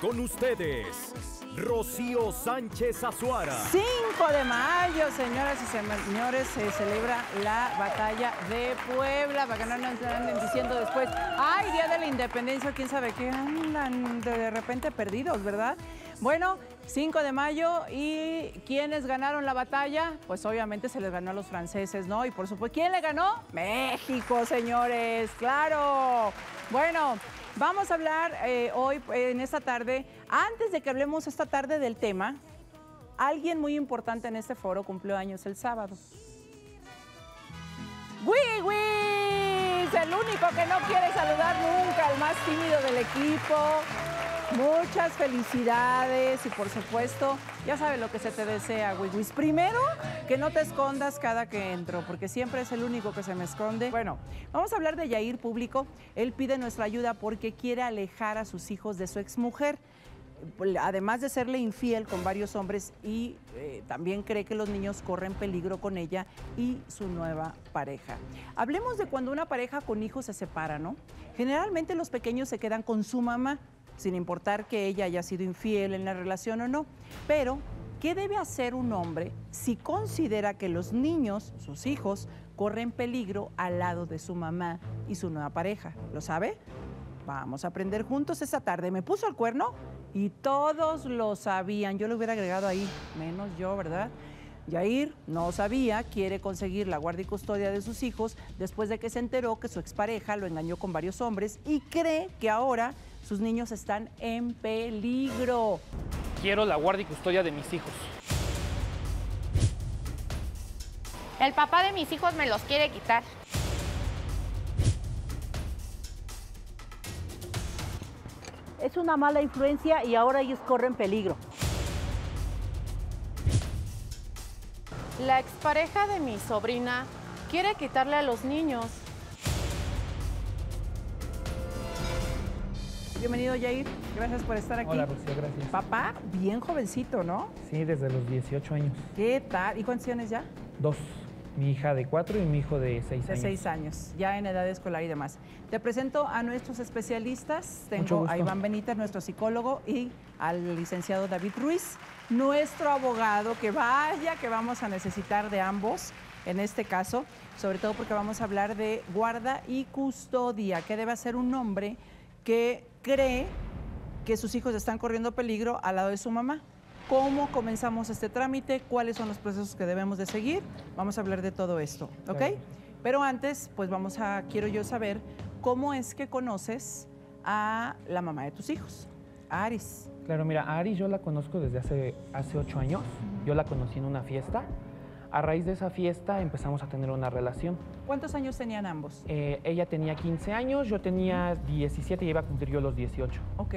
Con ustedes, Rocío Sánchez Azuara. 5 de mayo, señoras y señores, se celebra la batalla de Puebla. Para que no nos anden diciendo después, ¡ay, Día de la Independencia! ¿Quién sabe qué? Andan de repente perdidos, ¿verdad? Bueno, 5 de mayo, ¿y quiénes ganaron la batalla? Pues obviamente se les ganó a los franceses, ¿no? Y por supuesto, ¿quién le ganó? México, señores, ¡claro! Bueno, vamos a hablar hoy, en esta tarde, antes de que hablemos esta tarde del tema, alguien muy importante en este foro cumplió años el sábado. ¡Wiwis! El único que no quiere saludar nunca, el más tímido del equipo. Muchas felicidades y por supuesto, ya sabes lo que se te desea, Wiwis. Primero, que no te escondas cada que entro, porque siempre es el único que se me esconde. Bueno, vamos a hablar de Yair Público. Él pide nuestra ayuda porque quiere alejar a sus hijos de su exmujer. Además de serle infiel con varios hombres y también cree que los niños corren peligro con ella y su nueva pareja. Hablemos de cuando una pareja con hijos se separa, ¿no? Generalmente los pequeños se quedan con su mamá, sin importar que ella haya sido infiel en la relación o no. Pero, ¿qué debe hacer un hombre si considera que los niños, sus hijos, corren peligro al lado de su mamá y su nueva pareja? ¿Lo sabe? Vamos a aprender juntos esta tarde. ¿Me puso el cuerno? Y todos lo sabían. Yo lo hubiera agregado ahí, menos yo, ¿verdad? Yair no sabía, quiere conseguir la guardia y custodia de sus hijos después de que se enteró que su expareja lo engañó con varios hombres y cree que ahora sus niños están en peligro. Quiero la guardia y custodia de mis hijos. El papá de mis hijos me los quiere quitar. Es una mala influencia y ahora ellos corren peligro. La expareja de mi sobrina quiere quitarle a los niños. Bienvenido, Yair. Gracias por estar aquí. Hola, Rocío, gracias. Papá, bien jovencito, ¿no? Sí, desde los 18 años. ¿Qué tal? ¿Y cuántos tienes ya? 2. Mi hija de 4 y mi hijo de 6 De años. 6 años, ya en edad escolar y demás. Te presento a nuestros especialistas. Mucho Tengo gusto. a Iván Benítez, nuestro psicólogo, y al licenciado David Ruiz, nuestro abogado, que vaya que vamos a necesitar de ambos en este caso, sobre todo porque vamos a hablar de guarda y custodia. ¿Qué debe hacer un hombre que cree que sus hijos están corriendo peligro al lado de su mamá? ¿Cómo comenzamos este trámite? ¿Cuáles son los procesos que debemos de seguir? Vamos a hablar de todo esto, ¿ok? Claro. Pero antes, pues quiero yo saber cómo es que conoces a la mamá de tus hijos, a Aris. Claro, mira, a Aris yo la conozco desde hace 8 años. Yo la conocí en una fiesta. A raíz de esa fiesta empezamos a tener una relación. ¿Cuántos años tenían ambos? Ella tenía 15 años, yo tenía 17 y iba a cumplir yo los 18. Ok.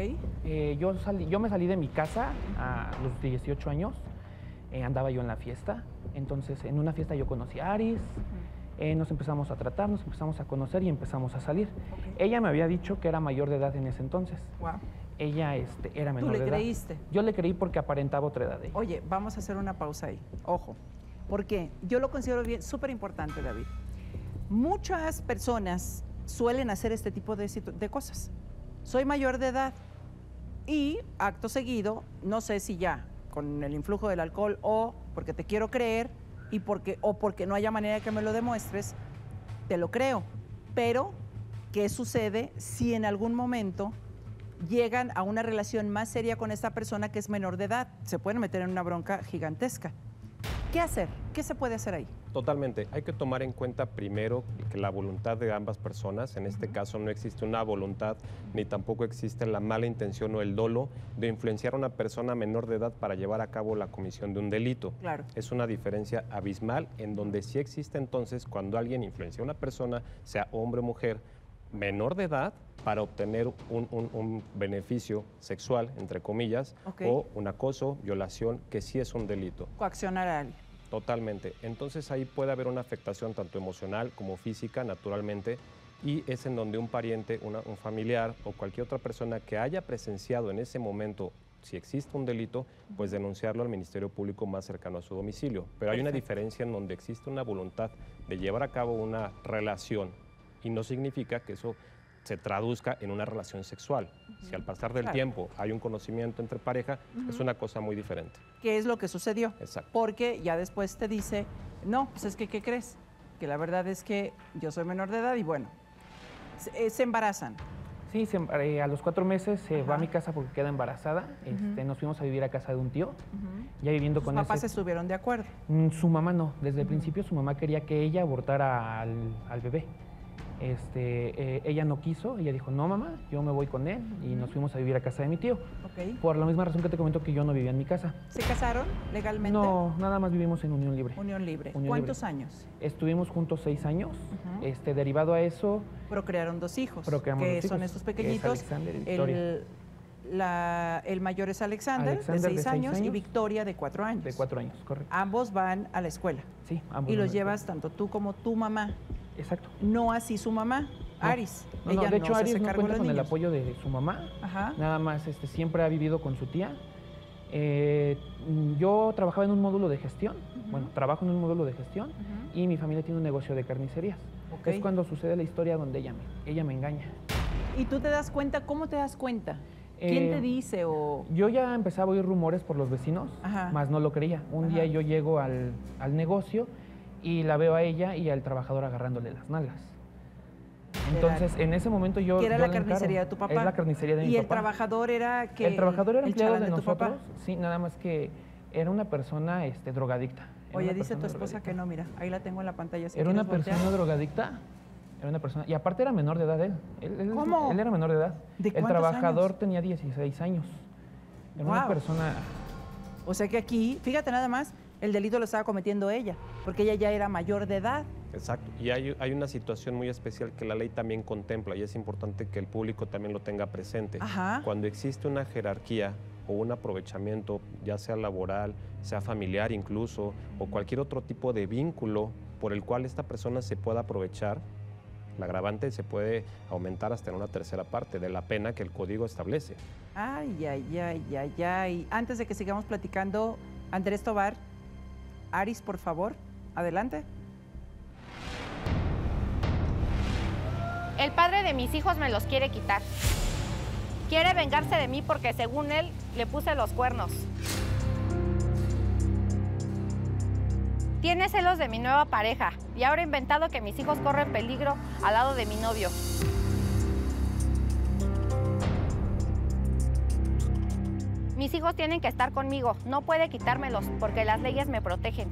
Yo me salí de mi casa a los 18 años, andaba yo en la fiesta, entonces en una fiesta yo conocí a Aris, nos empezamos a tratar, nos empezamos a conocer y empezamos a salir. Okay. Ella me había dicho que era mayor de edad en ese entonces. Wow. Ella era menor de edad. ¿Tú le creíste? Yo le creí porque aparentaba otra edad de ella. Oye, vamos a hacer una pausa ahí, ojo, porque yo lo considero bien, súper importante, David. Muchas personas suelen hacer este tipo de cosas. Soy mayor de edad y acto seguido, no sé si ya con el influjo del alcohol o porque te quiero creer o porque no haya manera de que me lo demuestres, te lo creo. Pero, ¿qué sucede si en algún momento llegan a una relación más seria con esta persona que es menor de edad? Se pueden meter en una bronca gigantesca. ¿Qué hacer? ¿Qué se puede hacer ahí? Totalmente. Hay que tomar en cuenta primero que la voluntad de ambas personas, en este caso no existe una voluntad ni tampoco existe la mala intención o el dolo de influenciar a una persona menor de edad para llevar a cabo la comisión de un delito. Claro. Es una diferencia abismal en donde sí existe entonces cuando alguien influencia a una persona, sea hombre o mujer, menor de edad, para obtener un beneficio sexual, entre comillas, Okay. o un acoso, violación, que sí es un delito. Coaccionar a alguien. Totalmente. Entonces ahí puede haber una afectación tanto emocional como física, naturalmente, y es en donde un pariente, un familiar o cualquier otra persona que haya presenciado en ese momento, si existe un delito, pues denunciarlo al Ministerio Público más cercano a su domicilio. Pero hay una diferencia en donde existe una voluntad de llevar a cabo una relación y no significa que eso se traduzca en una relación sexual. Si al pasar del tiempo hay un conocimiento entre pareja, es una cosa muy diferente. ¿Qué es lo que sucedió? Exacto. Porque ya después te dice, no, pues es que, ¿qué crees? Que la verdad es que yo soy menor de edad y bueno, se embarazan. Sí, a los 4 meses se va a Ajá. mi casa porque queda embarazada. Nos fuimos a vivir a casa de un tío. Ya viviendo Sus con papás se ese... estuvieron de acuerdo. Su mamá no. Desde el principio su mamá quería que ella abortara al bebé. Ella no quiso. Ella dijo, no, mamá, yo me voy con él. Y nos fuimos a vivir a casa de mi tío. Ok. Por la misma razón que te comento que yo no vivía en mi casa. ¿Se casaron legalmente? No, nada más vivimos en unión libre. Unión libre. Unión ¿Cuántos libre. años? Estuvimos juntos 6 años. Ujú. Derivado a eso, Procrearon 2 hijos. procreamos que 2 son hijos, estos que es pequeñitos. Alexander y Victoria. El mayor es Alexander, de Alexander, de 6 6 años, y años. Victoria, de 4 años. de 4 años, correcto. Ambos van a la escuela. Sí, ambos. Y van los a- llevas tanto tú como tu mamá. Exacto. No así su mamá, No. Aris. No, Ella de hecho, se Aris hace no cargo de cuenta los con el niños. apoyo de su mamá. Ajá. Nada más siempre ha vivido con su tía. Yo trabajaba en un módulo de gestión. Bueno, trabajo en un módulo de gestión y mi familia tiene un negocio de carnicerías. Ok. Es cuando sucede la historia donde ella me engaña. ¿Y tú te das cuenta? ¿Cómo te das cuenta? ¿Quién Eh, te dice o...? Yo ya empezaba a oír rumores por los vecinos, Ajá. más no lo creía. Un día yo llego al negocio y la veo a ella y al trabajador agarrándole las nalgas. Entonces, en ese momento yo... ¿Que era yo la le encargo. carnicería de tu papá? Es la carnicería de mi ¿Y papá. el trabajador era que...? El trabajador era empleado chalán de tu papá? nosotros, sí, nada más que era una persona drogadicta. Era Oye, una dice tu persona esposa que drogadicta. no, mira, ahí la tengo en la pantalla. Si Era una quieres voltear. persona drogadicta, era una persona, y aparte era menor de edad él. ¿Cómo? Él era menor de edad. ¿De El cuántos trabajador años? tenía 16 años. Era una Guau. persona... O sea que aquí, fíjate nada más, el delito lo estaba cometiendo ella, porque ella ya era mayor de edad. Exacto. Y hay una situación muy especial que la ley también contempla y es importante que el público también lo tenga presente. Ajá. Cuando existe una jerarquía o un aprovechamiento, ya sea laboral, sea familiar incluso, o cualquier otro tipo de vínculo por el cual esta persona se pueda aprovechar, el agravante se puede aumentar hasta en una tercera parte de la pena que el código establece. Ay, ay, ay, ay, ay. Antes de que sigamos platicando, Andrés Tobar, Aris, por favor, adelante. El padre de mis hijos me los quiere quitar. Quiere vengarse de mí porque según él le puse los cuernos. Tiene celos de mi nueva pareja y ahora ha inventado que mis hijos corren peligro al lado de mi novio. Mis hijos tienen que estar conmigo, no puede quitármelos porque las leyes me protegen.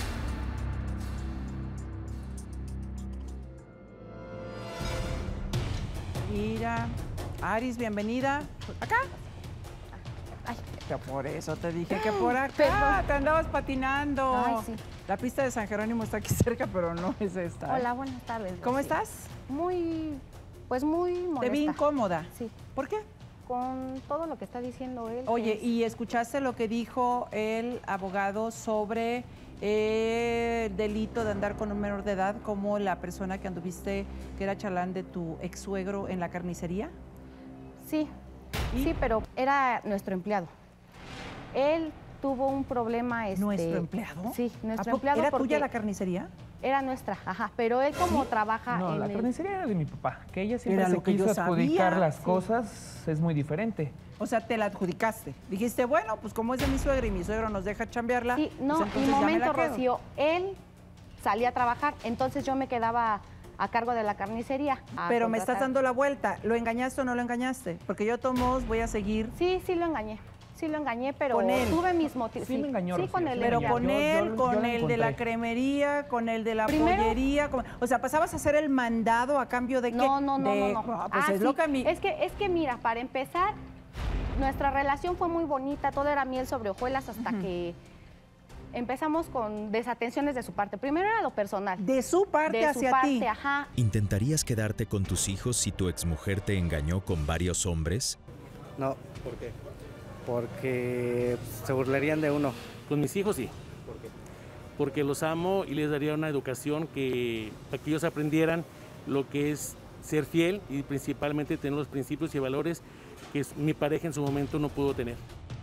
Mira, Aris, bienvenida. ¿Acá? Ay. Que por eso te dije que por acá. Perdón. Te andabas patinando. Ay, sí. La pista de San Jerónimo está aquí cerca, pero no es esta. Hola, buenas tardes. ¿Cómo Rocío. estás? Muy, pues muy molesta. Te vi incómoda. Sí, ¿Por qué? con todo lo que está diciendo él. Oye, que es- ¿y escuchaste lo que dijo el abogado sobre el delito de andar con un menor de edad como la persona que anduviste, que era chalán de tu ex suegro en la carnicería? Sí, ¿Y? sí, pero era nuestro empleado. Él tuvo un problema. ¿Nuestro empleado? Sí, ¿A nuestro poco empleado. ¿Era porque tuya la carnicería? Era nuestra, ajá. Pero él como trabaja No, en la el- carnicería era de mi papá. Que ella siempre Era se lo que yo quiso adjudicar sabía. las Sí. cosas es muy diferente. O sea, te la adjudicaste. Dijiste, bueno, pues como es de mi suegra y mi suegro nos deja chambearla, Sí, no, pues y entonces ya me la momento, quedo. Rocío, él salía a trabajar, entonces yo me quedaba a cargo de la carnicería. a Pero me estás contratar. dando la vuelta. ¿Lo engañaste o no lo engañaste? Porque yo, de todos modos, voy a seguir. Sí, sí lo engañé. Sí lo engañé, pero ¿Con él? tuve mis motivos. Sí me engañó, Sí, Rocío, con sí el me Pero engañó. con Yo él, la con el de la encontré. cremería, con el de la Primero- pollería. O sea, pasabas a hacer el mandado a cambio de qué? No, no, no, De- no, no. Pues Ah, es sí. lo que a mí... Es que mira, para empezar, nuestra relación fue muy bonita, todo era miel sobre hojuelas hasta que empezamos con desatenciones de su parte. Primero era lo personal. De su parte de hacia su parte, ti. ajá. ¿Intentarías quedarte con tus hijos si tu exmujer te engañó con varios hombres? No. ¿Por qué? Porque se burlarían de uno. Con mis hijos sí. ¿Por qué? Porque los amo y les daría una educación para que ellos aprendieran lo que es ser fiel y principalmente tener los principios y valores que mi pareja en su momento no pudo tener.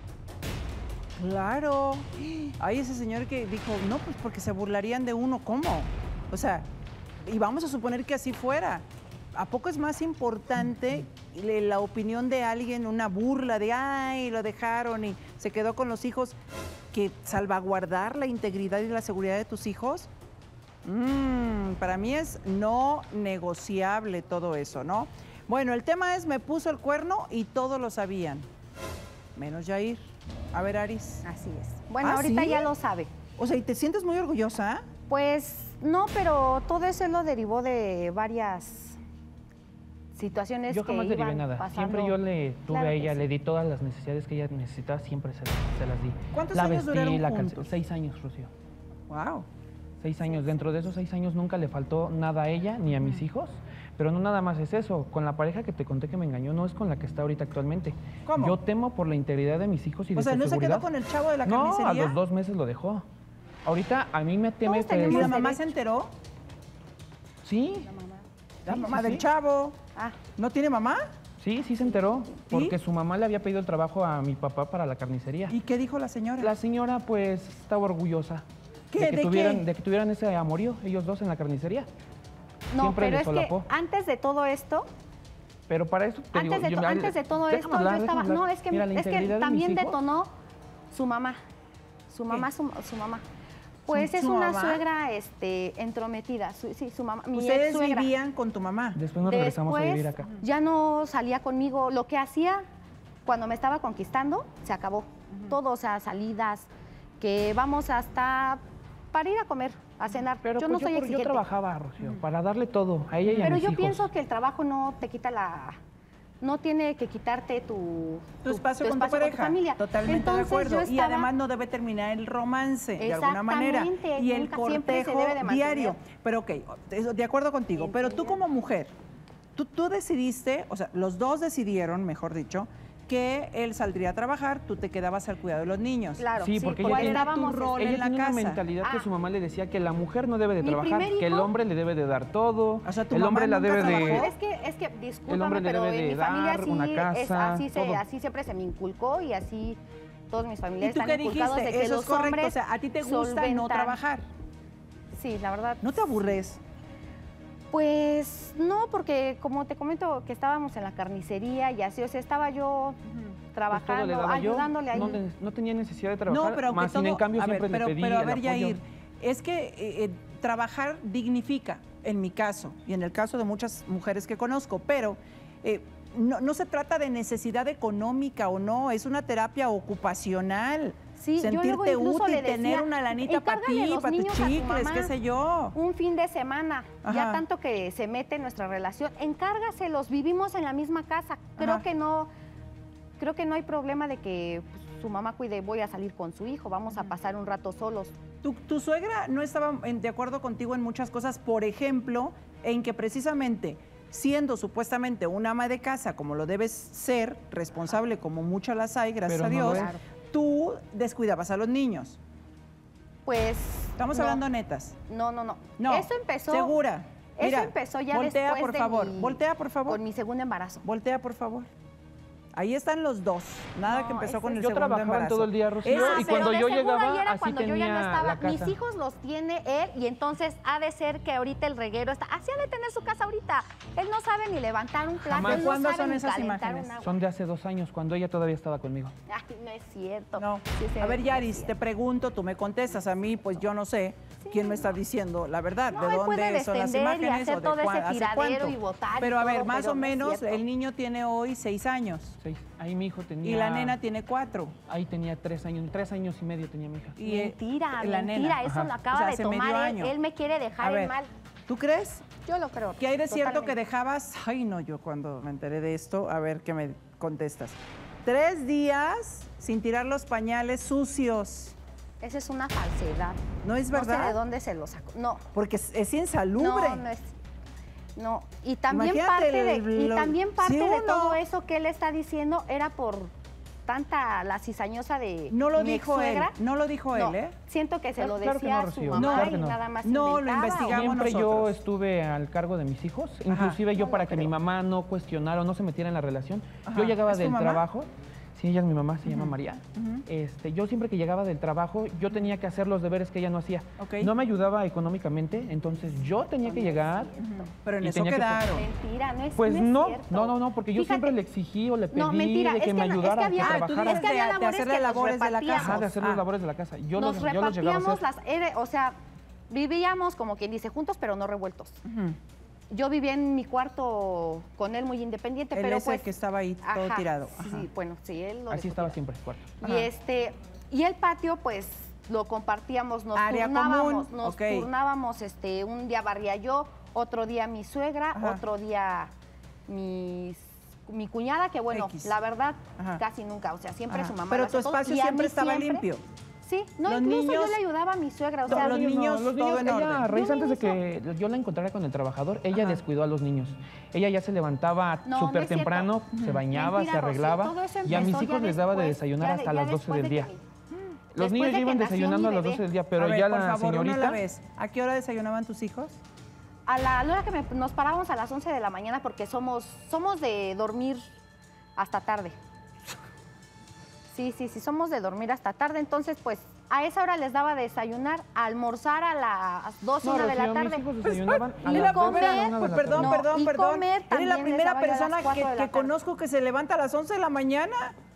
Claro. Hay ese señor que dijo, no, pues porque se burlarían de uno. ¿Cómo? O sea, y vamos a suponer que así fuera. ¿A poco es más importante la opinión de alguien, una burla de, ay, lo dejaron y se quedó con los hijos, que salvaguardar la integridad y la seguridad de tus hijos? Para mí es no negociable todo eso, ¿no? Bueno, el tema es, me puso el cuerno y todos lo sabían, menos Yair. A ver, Aris. Así es. Bueno, ahorita ¿sí? ya lo sabe. O sea, ¿y te sientes muy orgullosa? Pues no, pero todo eso lo derivó de varias situaciones Yo que jamás derivé iban nada. pasando. Siempre yo le tuve Claro a que ella, sí. le di todas las necesidades que ella necesitaba, siempre se las di. ¿Cuántos la años vestí, duraron la juntos? 6 años, Rocío. Wow. 6 años. Dentro de esos 6 años nunca le faltó nada a ella ni a mis hijos. Pero no nada más es eso. Con la pareja que te conté que me engañó, no es con la que está ahorita actualmente. ¿Cómo? Yo temo por la integridad de mis hijos y de O sea, su ¿no se seguridad. quedó con el chavo de la No, carnicería? a los 2 meses lo dejó. Ahorita a mí me teme Todos tenemos ¿Y la que... mamá se enteró? Sí, La Sí, mamá sí, del sí. chavo. Ah, ¿No tiene mamá? sí se enteró. ¿Y? Porque su mamá le había pedido el trabajo a mi papá para la carnicería. ¿Y qué dijo la señora? La señora pues estaba orgullosa ¿Qué? de que ¿De tuvieran, qué? de que tuvieran ese amorío, ellos dos en la carnicería. no, Siempre pero le es que solapó. antes de todo esto, Pero para eso te digo, antes de todo déjame esto, hablar, yo estaba, déjame no, hablar. es que, Mira, la es que integridad de también mis hijos, detonó su mamá. Su mamá, su mamá. Pues es ¿Su una mamá? suegra entrometida. Sí, su mamá. Mi Ustedes ex-suegra. vivían con tu mamá. Después nos regresamos a vivir Después, acá. ya no salía conmigo. Lo que hacía cuando me estaba conquistando, se acabó. Todo, o sea, salidas, que vamos hasta para ir a comer, a cenar. Pero yo pues no soy yo exigente. trabajaba, Rocío, para darle todo a ella y a Pero mis yo hijos. pienso que el trabajo no te quita no tiene que quitarte tu Tu espacio con tu pareja. familia. Totalmente Entonces, de acuerdo. yo Y estaba- además no debe terminar el romance de alguna manera. Exactamente, Y el nunca, siempre se cortejo debe de mantener. diario. Pero ok, de acuerdo contigo. Pero tú como mujer, tú decidiste, o sea, los dos decidieron, mejor dicho, que él saldría a trabajar, tú te quedabas al cuidado de los niños. Claro, Sí, porque ella ¿Cuál tiene, era tu rol ella en la tiene una casa? mentalidad que Ah. su mamá le decía que la mujer no debe de Mi trabajar, primer que el hijo- hombre le debe de dar todo, O sea, ¿tu el hombre mamá la nunca debe trabajó? de... Es que El discúlpame, hombre le pero debe en de mi familia dar sí una es casa, así, todo. así siempre se me inculcó y así todos mis ¿Y familiares tú qué están inculcados dijiste? de que Eso los es correcto. hombres O sea, a ti te gusta no solventan. trabajar. Sí, la verdad. ¿No te aburres? Pues no, porque como te comento que estábamos en la carnicería y así, o sea, estaba yo pues, todo le trabajando, daba yo, ayudándole ahí. no tenía necesidad de trabajar, No, pero aunque más sin todo, en cambio a ver, siempre pero, le pedí pero a el ver, apoyo. Yair, es que trabajar dignifica, en mi caso, y en el caso de muchas mujeres que conozco, pero no se trata de necesidad económica o no, es una terapia ocupacional. Sí, yo luego sentirte incluso útil, le decía, tener una lanita para "Encárgale ti, los para tus niños a tu chicles, mamá". qué sé yo. Un fin de semana, Ajá. ya tanto que se mete en nuestra relación, encárgaselos, vivimos en la misma casa. Creo Ajá. que no hay problema de que pues, su mamá cuide, voy a salir con su hijo, vamos a pasar un rato solos. Tu suegra no estaba de acuerdo contigo en muchas cosas, por ejemplo, en que precisamente siendo supuestamente una ama de casa, como lo debes ser, responsable como muchas las hay, gracias Pero a no Dios, lo es. tú descuidabas a los niños. Pues Estamos no, hablando netas. No. No. Eso empezó. ¿Segura? Eso Mira, empezó ya voltea, después por de favor. mi- Voltea, por favor. Con mi segundo embarazo. Voltea, por favor. Ahí están los dos. Nada No, que empezó ese- con el Yo segundo trabajaba embarazo. todo el día, Rocío, Ese- y pero cuando de yo seguro ahí llegaba, era así cuando yo tenía ya no estaba. la casa. Mis hijos los tiene él y entonces ha de ser que ahorita el reguero está. Así ha de tener su casa ahorita. Él no sabe ni levantar un plato, Jamás. él no ¿Cuándo sabe son ni esas calentar imágenes? un agua. Son de hace 2 años, cuando ella todavía estaba conmigo. Ay, no es cierto. No. Sí, sí, A ver, no es Yaris, cierto. te pregunto, tú me contestas. A mí, pues yo no sé quién me está diciendo la verdad, No, de él puede dónde son las defender y imágenes hacer o de todo ese hace tiradero cuánto. y votar y Pero a ver, todo, más pero o no es menos, cierto. el niño tiene hoy 6 años 6. Ahí mi hijo tenía... y la nena tiene 4. Ahí tenía 3 años, 3 años y medio tenía mi hija. Y, Mentira, la mentira, nena. eso Ajá. lo O acaba sea, de hace medio tomar él. año. Él me quiere A dejar ver, en mal. ¿tú crees? Yo lo creo. ¿Qué hay de cierto que totalmente. dejabas? Ay, no, yo cuando me enteré de esto, a ver qué me contestas. 3 días sin tirar los pañales sucios. Esa es una falsedad. ¿No es No sé de verdad? dónde se lo sacó. No. Porque es insalubre. No, no es. No, y también Imagínate parte de, el- y lo- también parte ¿sí o de no? todo eso que él está diciendo era por tanta la cizañosa de No lo mi dijo él, ex-suegra. no lo dijo No, él, ¿eh? siento que se lo Claro que decía no, a su Rocío, mamá claro que y no. nada más No, lo inventaba, investigamos Siempre yo nosotros. estuve al cargo de mis hijos, inclusive yo No para lo que mi creo. mamá no cuestionara o no se metiera en la relación. Ajá. Yo llegaba ¿Es tu del mamá? trabajo, Sí, ella es mi mamá, se llama María. Yo siempre que llegaba del trabajo, yo tenía que hacer los deberes que ella no hacía. No me ayudaba económicamente, entonces yo tenía que llegar. Pero en y eso tenía que- quedaron. Mentira, no es Pues no, no, porque yo siempre le exigí o le pedí No, mentira, de es que me que no, es que ayudara, había- que tú trabajara. es que había de labores hacer que las nos labores de la repartíamos. casa. De hacer las labores de la casa. Yo Nos los llegaba a repartíamos hacer. o sea, vivíamos como quien dice juntos, pero no revueltos. Yo vivía en mi cuarto con él muy independiente, Él pero es pues... el que estaba ahí todo ajá, tirado. Sí, Ajá. bueno, sí, él lo Así dejó estaba tirado. siempre el cuarto. Y el patio, pues, lo compartíamos, nos Área turnábamos, común, ok. un día barría yo, otro día mi suegra, Ajá. otro día mi cuñada, que bueno, X. la verdad, Ajá. casi nunca, o sea, siempre Ajá. su mamá Pero lo tu hace todo, espacio y a siempre mí estaba siempre- limpio. Sí, no, Los incluso yo niños- le ayudaba a mi suegra, o No, sea, los niños, todo en ella, orden. a raíz Yo antes de me que yo la encontrara con el trabajador, ella Ajá. descuidó a los niños. Ella ya se levantaba No, no súper es cierto. temprano, se bañaba, Mentira, se Rocío, arreglaba todo eso y a mis empezó hijos ya les daba de después, desayunar ya hasta las 12 después del de día. que Los después niños de ya que iban nació desayunando a mi las bebé. 12 del día, pero a ver, ya por la favor, uno a la señorita... vez. ¿A qué hora desayunaban tus hijos? A la hora que nos parábamos a las 11 de la mañana porque somos de dormir hasta tarde. Sí, somos de dormir hasta tarde. Entonces, pues, a esa hora les daba de desayunar, a almorzar a las 12, No, 1 de la Rocío, mis tarde. hijos desayunaban a y las comer, 12 de la Pues, tarde. perdón, No, perdón, y perdón. comer Eres también la les primera daba yo a las persona 4 de la que tarde. conozco que se levanta a las 11 de la mañana.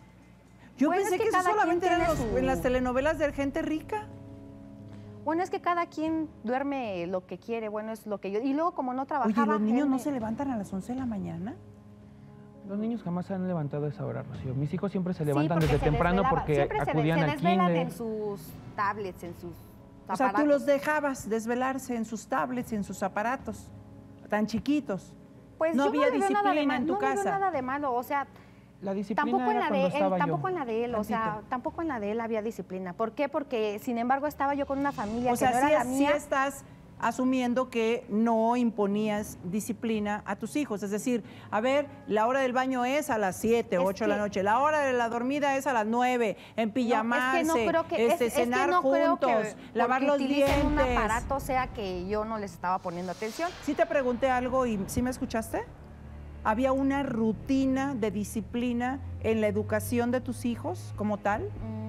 Yo Bueno, pensé es que que eso cada solamente quien era tiene su- en las telenovelas de gente rica. Bueno, es que cada quien duerme lo que quiere, bueno, es lo que yo... Y luego, como no trabajaba... Oye, ¿los niños él no me- se levantan a las 11 de la mañana? Los niños jamás se han levantado a esa hora, Rocío. Mis hijos siempre se Sí, levantan porque desde se temprano desvelaban. porque Siempre acudían se al desvelan kinder. en sus tablets, en sus O sea, tú aparatos. los dejabas desvelarse en sus tablets y en sus aparatos, tan chiquitos. Pues no yo había le veo nada de disciplina mal- en tu no le veo casa. nada de malo, o sea, La disciplina tampoco en era la cuando de él, estaba tampoco yo. en la de él, o sea, Tantito. tampoco en la de él había disciplina. ¿Por qué? Porque, sin embargo, estaba yo con una familia O sea, que no era la sí mía. estás asumiendo que no imponías disciplina a tus hijos. Es decir, a ver, la hora del baño es a las 7, Es 8 de la que- noche. La hora de la dormida es a las 9, en pijamarse, No, es que no creo que, cenar no creo juntos, que lavar porque los utilicen un dientes. aparato sea que yo no les estaba poniendo atención. Sí te pregunté algo y ¿sí me escuchaste? ¿Había una rutina de disciplina en la educación de tus hijos como tal?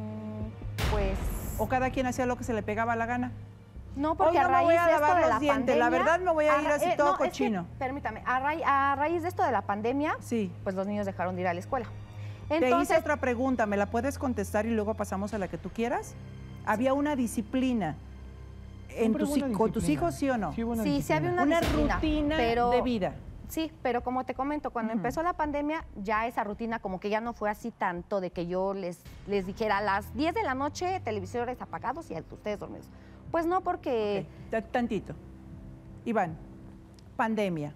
Pues ¿O cada quien hacía lo que se le pegaba la gana? no, porque Hoy no a me raíz voy a de esto lavar de los la dientes, la pandemia... verdad me voy a ir así todo es que, cochino. permítame, a raíz de esto de la pandemia, Sí. pues los niños dejaron de ir a la escuela. Te hice Entonces, otra pregunta, ¿me la puedes contestar y luego pasamos a la que tú quieras? ¿Había una disciplina Siempre hubo una con tus disciplina. hijos, sí o no? Sí, hubo una sí, sí había disciplina. una Una disciplina, rutina pero, de vida. Sí, pero como te comento, cuando empezó la pandemia, ya esa rutina como que ya no fue así tanto de que yo les dijera a las 10 de la noche, televisores apagados y ustedes dormidos. Pues no, porque... Tantito. Iván, pandemia.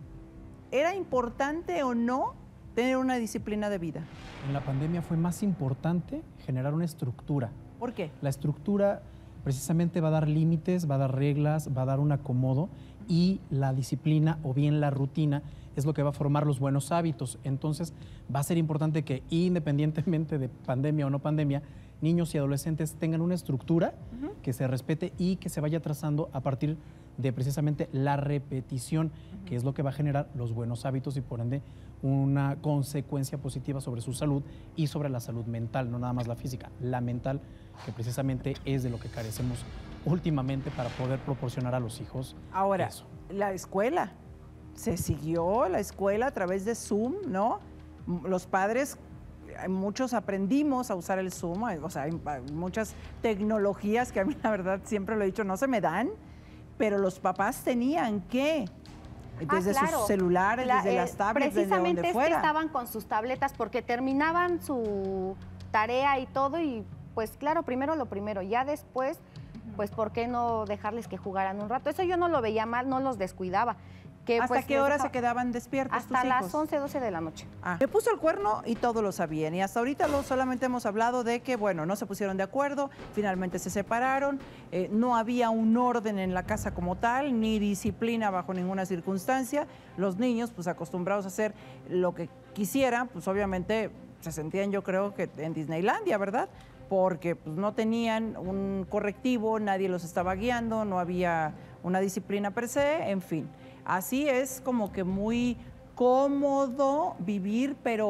¿Era importante o no tener una disciplina de vida? En la pandemia fue más importante generar una estructura. ¿Por qué? La estructura precisamente va a dar límites, va a dar reglas, va a dar un acomodo y la disciplina o bien la rutina es lo que va a formar los buenos hábitos. Entonces va a ser importante que independientemente de pandemia o no pandemia, niños y adolescentes tengan una estructura que se respete y que se vaya trazando a partir de precisamente la repetición, que es lo que va a generar los buenos hábitos y por ende una consecuencia positiva sobre su salud y sobre la salud mental, no nada más la física, la mental, que precisamente es de lo que carecemos últimamente para poder proporcionar a los hijos Ahora, eso. la escuela. Se siguió la escuela a través de Zoom, ¿no? Los padres, muchos aprendimos a usar el Zoom, o sea, hay muchas tecnologías que a mí la verdad siempre lo he dicho, no se me dan, pero los papás tenían que, desde claro. sus celulares, desde las tablets, desde precisamente donde es fuera. que estaban con sus tabletas porque terminaban su tarea y todo y pues claro, primero lo primero, ya después, pues ¿por qué no dejarles que jugaran un rato? Eso yo no lo veía mal, no los descuidaba. Que, ¿Hasta pues, qué les hora dejaba- se quedaban despiertos Hasta tus las hijos? 11, 12 de la noche. Me puso el cuerno y todos lo sabían. Y hasta ahorita solamente hemos hablado de que, bueno, no se pusieron de acuerdo, finalmente se separaron, no había un orden en la casa como tal, ni disciplina bajo ninguna circunstancia. Los niños, pues acostumbrados a hacer lo que quisieran, pues obviamente se sentían, yo creo que en Disneylandia, ¿verdad? Porque pues, no tenían un correctivo, nadie los estaba guiando, no había una disciplina per se, en fin. Así es como que muy cómodo vivir, pero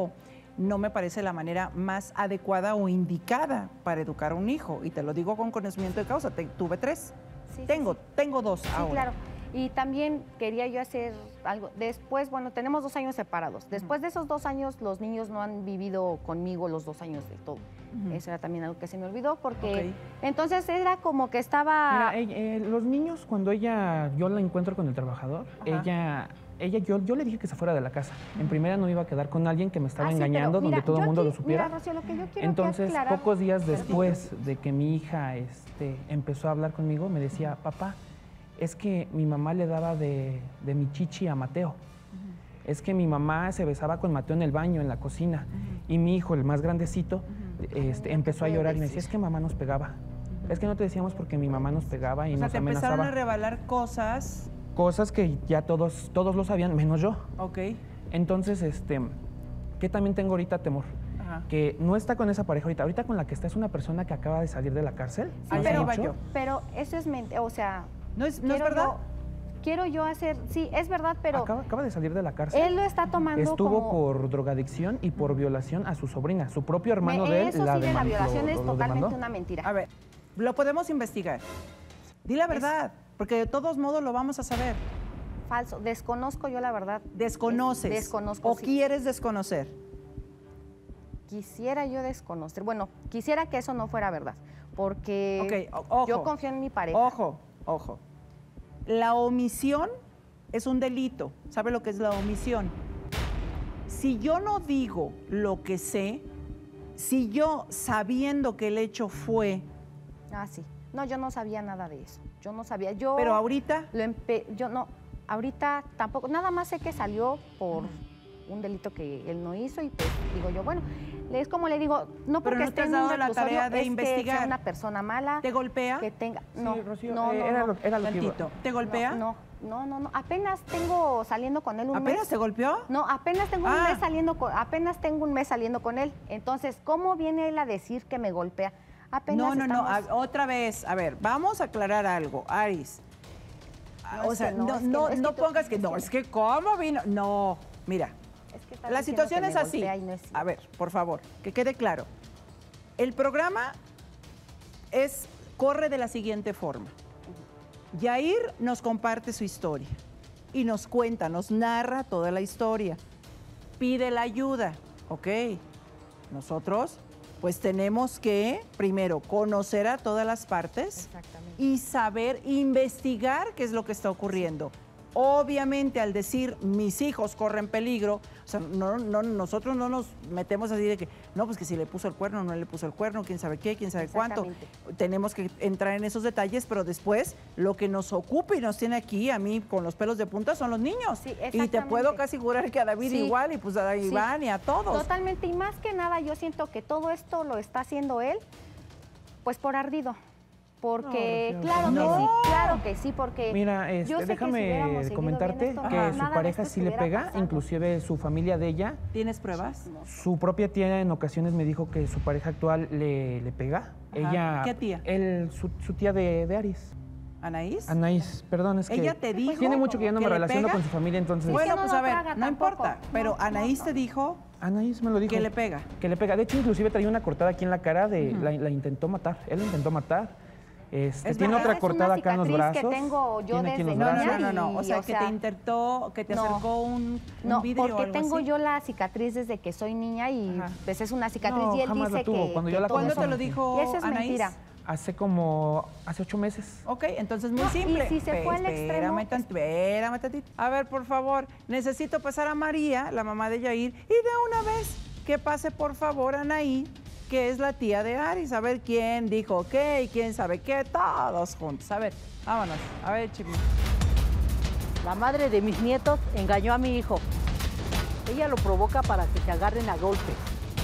no me parece la manera más adecuada o indicada para educar a un hijo. Y te lo digo con conocimiento de causa, tuve 3. Sí, Tengo 2 Sí, ahora. claro. Y también quería yo hacer algo. Después, bueno, tenemos 2 años separados. Después de esos 2 años, los niños no han vivido conmigo los 2 años de todo. Eso era también algo que se me olvidó porque entonces era como que estaba... Mira, los niños, cuando yo la encuentro con el trabajador, yo le dije que se fuera de la casa. En primera no iba a quedar con alguien que me estaba engañando, mira, donde todo el mundo lo supiera. Mira, Rocío, lo que yo quiero Entonces, que aclarar- pocos días después de que mi hija empezó a hablar conmigo, me decía, papá, es que mi mamá le daba de mi chichi a Mateo. Es que mi mamá se besaba con Mateo en el baño, en la cocina. Y mi hijo, el más grandecito, empezó a llorar y me decía, es que mamá nos pegaba. Es que no te decíamos porque mi mamá nos pegaba y O sea, nos te amenazaba. empezaron a revelar cosas. Cosas que ya todos lo sabían, menos yo. Ok. Entonces, ¿qué también tengo ahorita temor? Ajá. Que no está con esa pareja ahorita. Ahorita con la que está es una persona que acaba de salir de la cárcel. Sí, hace pero- mucho. Pero eso es mentira, o sea... ¿No es quiero verdad? Quiero yo hacer... Sí, es verdad, pero Acaba de salir de la cárcel. él lo está tomando Estuvo como... por drogadicción y por violación a su sobrina. Su propio hermano de él Eso la sí, de la demandó. violación es lo totalmente demandó. una mentira. A ver, lo podemos investigar. Di la verdad, porque de todos modos lo vamos a saber. Falso. Desconozco yo la verdad. ¿Desconoces? Desconozco, ¿O sí. quieres desconocer? Quisiera yo desconocer. Bueno, quisiera que eso no fuera verdad. Porque Ok, ojo. yo confío en mi pareja. Ojo. La omisión es un delito. ¿Sabe lo que es la omisión? Si yo no digo lo que sé, si yo sabiendo que el hecho fue... Ah, sí. No, yo no sabía nada de eso. Yo no sabía. Yo Pero ahorita... yo no, ahorita tampoco. Nada más sé que salió por un delito que él no hizo y pues digo yo, bueno, es como le digo, no Pero porque no te esté has en un dado la reclusorio, tarea de es que investigar. sea una persona mala. ¿Te golpea? Que tenga... Sí, No, Rocío, no, era lo que iba. Tantito. ¿Te golpea? No. Apenas tengo saliendo con él un mes. ¿Apenas te golpeó? No, apenas tengo un Ah. mes saliendo con él. Entonces, ¿cómo viene él a decir que me golpea? Apenas No, estamos- otra vez. A ver, vamos a aclarar algo, Aris. No, O es sea, que no, no, es que no, no, es que no tú- pongas que no, es que ¿cómo vino? No, mira, Es que estás la diciendo situación que es me así. golpea y no es cierto. A ver, por favor, que quede claro. El programa corre de la siguiente forma. Yair nos comparte su historia y nos cuenta, nos narra toda la historia. Pide la ayuda, ok. Nosotros, pues tenemos que, primero, conocer a todas las partes Exactamente. y saber investigar qué es lo que está ocurriendo. Obviamente, al decir mis hijos corren peligro, o sea, nosotros no nos metemos así de que, no, pues que si le puso el cuerno, no le puso el cuerno, quién sabe qué, quién sabe cuánto. Exactamente. Tenemos que entrar en esos detalles, pero después lo que nos ocupa y nos tiene aquí, a mí con los pelos de punta, son los niños. Sí, y te exactamente. puedo casi jurar que a David Sí. igual, y pues a Sí. Iván y a todos. Totalmente, y más que nada yo siento que todo esto lo está haciendo él, pues por ardido. Porque, No, claro no. que sí, claro que sí, porque Mira, yo sé que si hubiéramos déjame seguido comentarte bien esto, que nada su de pareja esto sí le estuviera pega, pasando. inclusive su familia de ella. ¿Tienes pruebas? Su propia tía en ocasiones me dijo que su pareja actual le pega. Ajá. Ella, ¿Qué tía? Su tía de Aris. ¿Anaís? Anaís, perdón, es que Ella te dijo tiene mucho que ya no que me le relaciono pega. con su familia, entonces... Bueno, que no pues lo a ver, traga no tampoco. importa, pero No, Anaís no. te dijo Anaís me lo dijo. que le pega. Que le pega. De hecho, inclusive traía una cortada aquí en la cara, la intentó matar. Él la intentó matar. Es Tiene verdad. otra Es cortada una acá en los cicatriz brazos. que tengo yo Tiene aquí en desde los No, brazos. no. O sea, o que sea, te intentó, que te no. acercó un No, vidrio o porque algo tengo así. yo la cicatriz desde que soy niña y Ajá. pues es una cicatriz No, y él jamás la dice tuvo. que... Cuando que yo la todo ¿Cuándo conocí. te lo eso- dijo Y eso es Anaís? mentira. Hace 8 meses. Ok, entonces muy No, y simple. si se fue al extremo, Espérame tantito. A ver, por favor, necesito pasar a María, la mamá de Yair, y de una vez que pase, por favor, a Anaí, que es la tía de Aris. A ver quién dijo qué y quién sabe qué, todos juntos. A ver, vámonos. A ver, Chipi. La madre de mis nietos engañó a mi hijo. Ella lo provoca para que se agarren a golpes.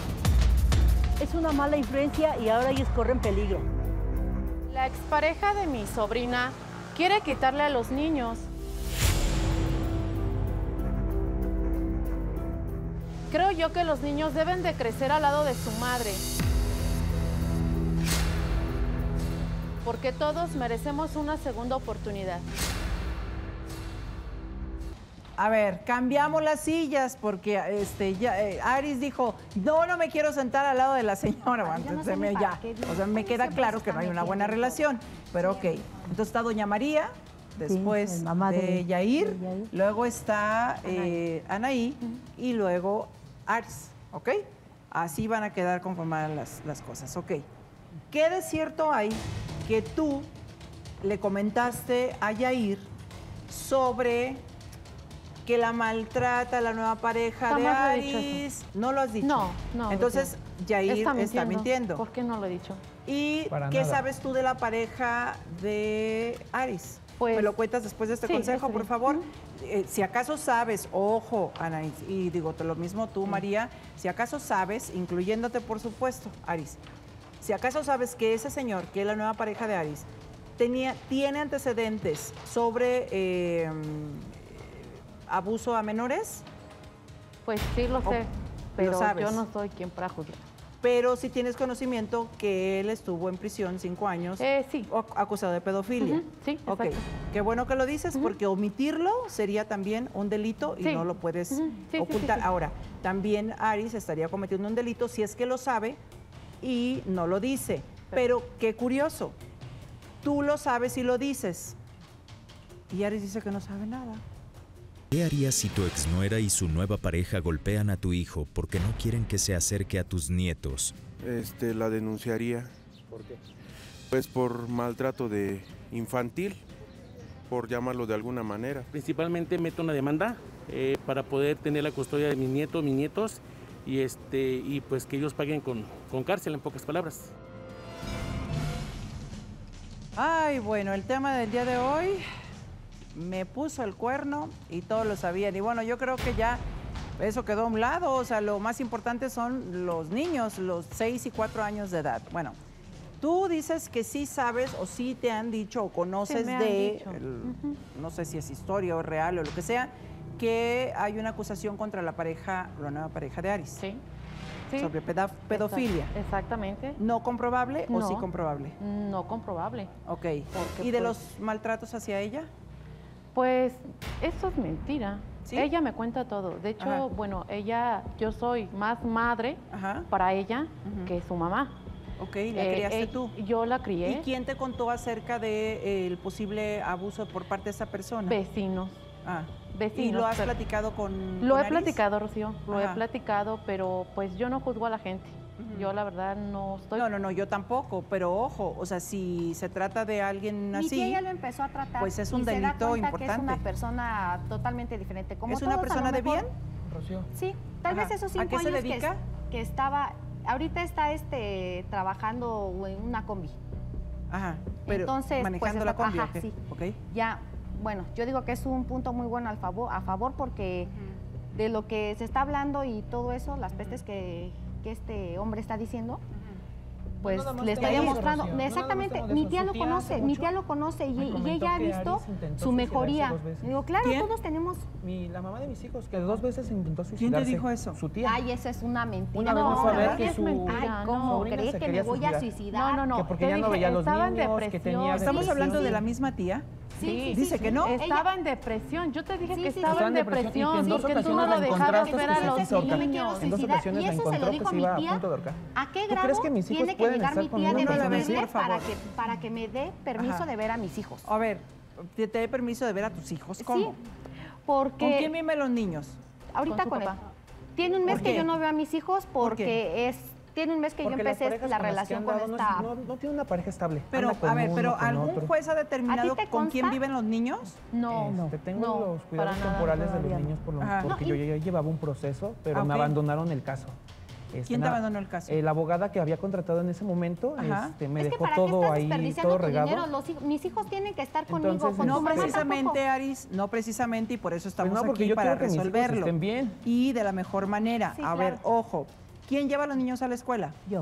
Es una mala influencia y ahora ellos corren peligro. La expareja de mi sobrina quiere quitarle a los niños. Creo yo que los niños deben de crecer al lado de su madre. Porque todos merecemos una segunda oportunidad. A ver, cambiamos las sillas porque Aris dijo, no me quiero sentar al lado de la señora. Bueno, entonces me queda claro que no hay una buena relación. Pero ok, entonces está doña María, después de Yair, luego está Anaí y luego Aris, ¿ok? Así van a quedar conformadas las cosas, ok. ¿Qué de cierto hay que tú le comentaste a Yair sobre que la maltrata la nueva pareja de Aris? No lo has dicho. No. Entonces, Yair está mintiendo. ¿Por qué no lo he dicho? ¿Y qué sabes tú de la pareja de Aris? Pues, ¿me lo cuentas después de este consejo, por favor? Si acaso sabes, ojo, Ana, y digo lo mismo tú, María, si acaso sabes, incluyéndote, por supuesto, Aris, si acaso sabes que ese señor, que es la nueva pareja de Aris, tiene antecedentes sobre abuso a menores. Pues sí lo sé, pero yo no soy quien para juzgar. Pero sí tienes conocimiento que él estuvo en prisión 5 años. Sí. Acusado de pedofilia. Sí, exacto. Ok, qué bueno que lo dices, porque omitirlo sería también un delito y no lo puedes ocultar. Ahora, también Aris estaría cometiendo un delito si es que lo sabe y no lo dice. Pero qué curioso, tú lo sabes y lo dices. Y Aris dice que no sabe nada. ¿Qué harías si tu exnuera y su nueva pareja golpean a tu hijo porque no quieren que se acerque a tus nietos? La denunciaría. ¿Por qué? Pues por maltrato infantil, por llamarlo de alguna manera. Principalmente meto una demanda para poder tener la custodia de mis nietos, y pues que ellos paguen con cárcel, en pocas palabras. Ay, bueno, el tema del día de hoy me puso el cuerno y todos lo sabían. Y bueno, yo creo que ya eso quedó a un lado. O sea, lo más importante son los niños, los 6 y 4 años de edad. Bueno, tú dices que sí sabes o sí te han dicho o conoces no sé si es historia o real o lo que sea, que hay una acusación contra la nueva pareja de Aris. Sí. Sobre pedofilia. Exactamente. ¿No comprobable o sí comprobable? No comprobable. Ok. ¿Y de los maltratos hacia ella? Pues eso es mentira. ¿Sí? Ella me cuenta todo. De hecho, bueno, yo soy más madre para ella que su mamá. Ok, ¿la criaste tú? Yo la crié. ¿Y quién te contó acerca del posible abuso por parte de esa persona? Vecinos. Vecinos. ¿Y lo has platicado con Lo he Aris? platicado, Rocío, lo he platicado, pero pues yo no juzgo a la gente. Yo la verdad no estoy... No, yo tampoco, pero ojo, o sea, si se trata de alguien así... Mi tía ya lo empezó a tratar. Pues es un delito se da cuenta importante. Que es una persona totalmente diferente. Como ¿Es una persona de bien? Rocío. Sí, tal vez esos 5 años ¿A qué se dedica? Que estaba... Ahorita está trabajando en una combi. Ajá, pero entonces, manejando la combi. Sí. Okay. Ya, bueno, yo digo que es un punto muy bueno a favor porque de lo que se está hablando y todo eso, las pestes que este hombre está diciendo, pues le estaría mostrando. Exactamente, mi tía lo conoce y ella ha visto su mejoría. Digo, claro, todos tenemos... La mamá de mis hijos, que 2 veces intentó suicidarse. ¿Quién te dijo eso? Su tía. Ay, eso es una mentira. Una vez me fue a ver que su mentira. ¿Cómo cree que me voy a suicidar? No. Que porque ya no veía a los niños, que tenía... ¿Estamos hablando de la misma tía? Sí, dice que no. Estaba en depresión. Yo te dije que sí, estaba en depresión y que tú no lo dejabas ver a los niños. En 2 ocasiones la encontró que se iba a punto de ahorcar. ¿A qué ¿Tú grado crees que mis hijos tiene que pueden llegar estar mi con tía una de persona así? defenderme para que me dé permiso de ver a mis hijos? A ver, ¿te dé permiso de ver a tus hijos? ¿Cómo? Sí, porque... ¿Con quién viven los niños? Ahorita con él. Tiene un mes que yo no veo a mis hijos porque tiene un mes que yo empecé la relación con esta... No tiene una pareja estable. Pero, a ver, ¿algún juez ha determinado con quién viven los niños? No. Tengo los cuidados temporales de los niños porque yo ya llevaba un proceso, pero me abandonaron el caso. ¿Quién te abandonó el caso? La abogada que había contratado en ese momento me dejó ¿para todo qué estás ahí, desperdiciando todo tu regado. dinero? Mis hijos tienen que estar conmigo. Entonces, con no tu mamá precisamente, tampoco. Aris, no precisamente, y por eso estamos Pues no, porque aquí yo para quiero que mis hijos resolverlo. estén bien. Y de la mejor manera. Sí, a claro. ver, ojo, ¿quién lleva a los niños a la escuela? Yo.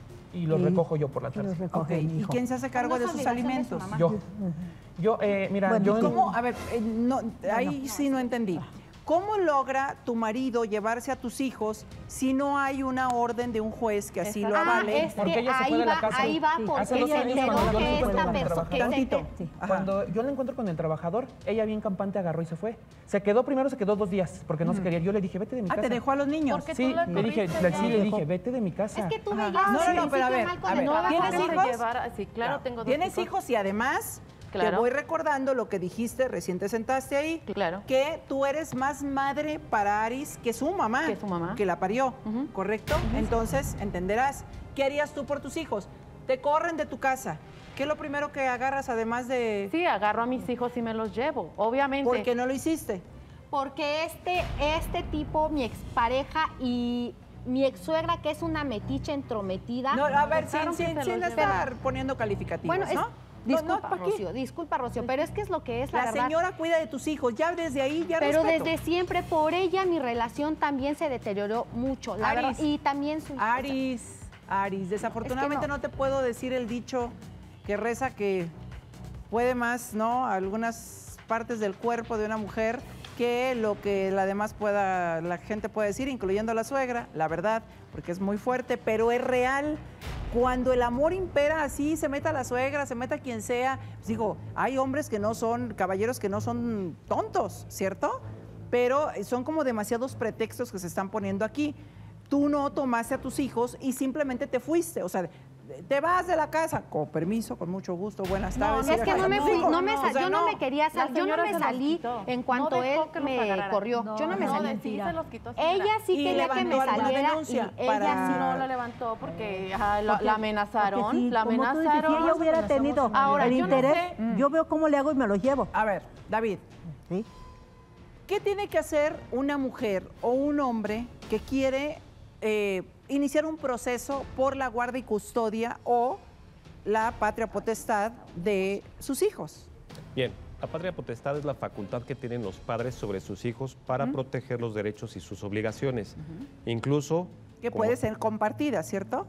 Y los recojo yo por la tarde. Ok, ¿y quién se hace cargo de sus alimentos? Mira, ¿Cómo? A ver, ahí sí no entendí. ¿Cómo logra tu marido llevarse a tus hijos si no hay una orden de un juez que así lo avale? Porque ella se fue de la casa. Ahí va, porque ella enteró que esta persona... Cuando yo la encuentro con el trabajador, ella bien campante agarró y se fue. Se quedó 2 días, porque no se quería. Yo le dije, vete de mi casa. ¿Te dejó a los niños? Porque Sí, tú la le dije, corriste le dije, vete de mi casa. Es que tú veías No, pero a ver, ¿tienes hijos? Sí, claro, tengo 2 ¿Tienes hijos? Y además... Claro. Te voy recordando lo que dijiste, recién te sentaste ahí, Claro. que tú eres más madre para Aris que su mamá, que la parió, ¿correcto? Entonces, entenderás, ¿qué harías tú por tus hijos? Te corren de tu casa, ¿qué es lo primero que agarras además de...? Sí, agarro a mis hijos y me los llevo, obviamente. ¿Por qué no lo hiciste? Porque este tipo, mi expareja y mi exsuegra, que es una metiche entrometida... No, a ver, sin estar poniendo calificativos, bueno, ¿no? Disculpa, Rocío, pero es que es lo que es la verdad. La señora cuida de tus hijos, ya desde ahí ya Pero respeto. desde siempre, por ella, mi relación también se deterioró mucho, la verdad. Y también su... Aris, desafortunadamente no te puedo decir el dicho que reza que puede más, ¿no? Algunas partes del cuerpo de una mujer que lo que la gente puede decir, incluyendo a la suegra, la verdad, porque es muy fuerte, pero es real. Cuando el amor impera así, se meta la suegra, se meta quien sea, pues digo, hay hombres que no son, caballeros que no son tontos, ¿cierto? Pero son como demasiados pretextos que se están poniendo aquí. Tú no tomaste a tus hijos y simplemente te fuiste, o sea, te vas de la casa, con permiso, con mucho gusto, buenas tardes. No, es que no me fui, yo no me quería salir, yo no me salí en cuanto él me corrió. Yo no me salí. Sí, se los quitó. Ella sí quería que me saliera y ella sí no la levantó porque la amenazaron. Porque la como tú dices, amenazaron. si ella hubiera tenido Ahora, el yo no interés, sé. yo veo cómo le hago y me los llevo. A ver, David, ¿sí? ¿Qué tiene que hacer una mujer o un hombre que quiere iniciar un proceso por la guarda y custodia o la patria potestad de sus hijos? Bien, la patria potestad es la facultad que tienen los padres sobre sus hijos para proteger los derechos y sus obligaciones. Incluso... Que puede ser compartida, ¿cierto?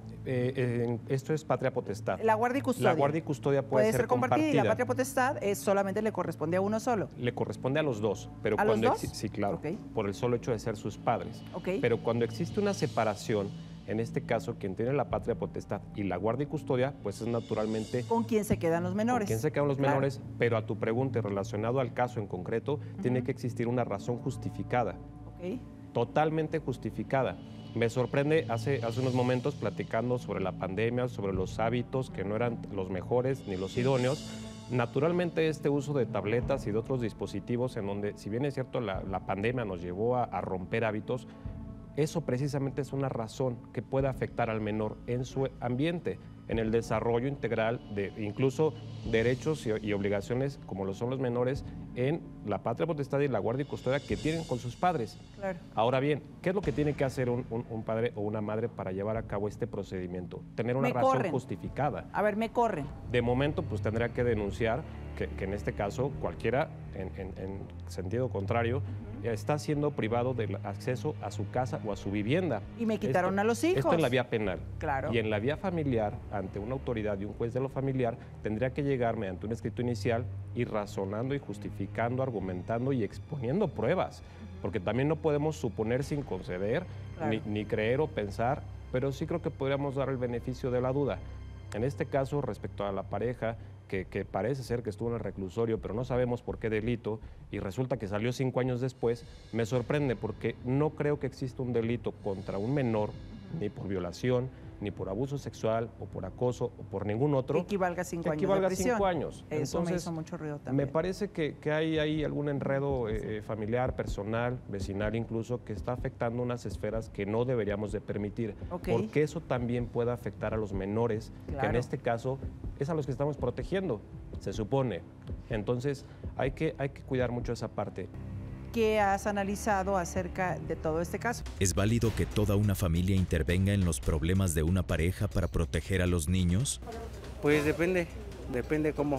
Esto es patria potestad. La guardia y custodia. La guardia y custodia puede ser compartida. Y la patria potestad solamente le corresponde a uno solo. Le corresponde a los dos. Pero ¿A los dos? Sí, claro. Okay. Por el solo hecho de ser sus padres. Okay. Pero cuando existe una separación, en este caso, quien tiene la patria potestad y la guardia y custodia, pues es naturalmente... ¿Con quién se quedan los menores? Con quién se quedan los menores, pero a tu pregunta relacionado al caso en concreto, tiene que existir una razón justificada. Okay. Totalmente justificada. Me sorprende, hace unos momentos platicando sobre la pandemia, sobre los hábitos que no eran los mejores ni los idóneos. Naturalmente este uso de tabletas y de otros dispositivos en donde, si bien es cierto, la pandemia nos llevó a romper hábitos, eso precisamente es una razón que puede afectar al menor en su ambiente, en el desarrollo integral de incluso derechos y obligaciones como lo son los menores en la patria potestad y la guardia y custodia que tienen con sus padres. Claro. Ahora bien, ¿qué es lo que tiene que hacer un padre o una madre para llevar a cabo este procedimiento? Tener una razón justificada. A ver, me corren. De momento, pues tendría que denunciar que en este caso cualquiera, en sentido contrario, está siendo privado del acceso a su casa o a su vivienda. Y me quitaron a los hijos. Esto en la vía penal. Claro. Y en la vía familiar, ante una autoridad y un juez de lo familiar, tendría que llegar mediante un escrito inicial y razonando y justificando, argumentando y exponiendo pruebas. Porque también no podemos suponer sin conceder, claro, ni creer o pensar, pero sí creo que podríamos dar el beneficio de la duda. En este caso, respecto a la pareja, que parece ser que estuvo en el reclusorio, pero no sabemos por qué delito, y resulta que salió 5 años después, me sorprende porque no creo que exista un delito contra un menor, ni por violación, ni por abuso sexual, o por acoso, o por ningún otro. Que equivalga 5 años equivalga de prisión. 5 años. Eso Entonces, me hizo mucho ruido también. Me parece que hay ahí algún enredo familiar, personal, vecinal incluso, que está afectando unas esferas que no deberíamos de permitir. Okay. Porque eso también puede afectar a los menores, claro, que en este caso es a los que estamos protegiendo, se supone. Entonces hay que cuidar mucho esa parte. ¿Qué has analizado acerca de todo este caso? ¿Es válido que toda una familia intervenga en los problemas de una pareja para proteger a los niños? Pues depende cómo,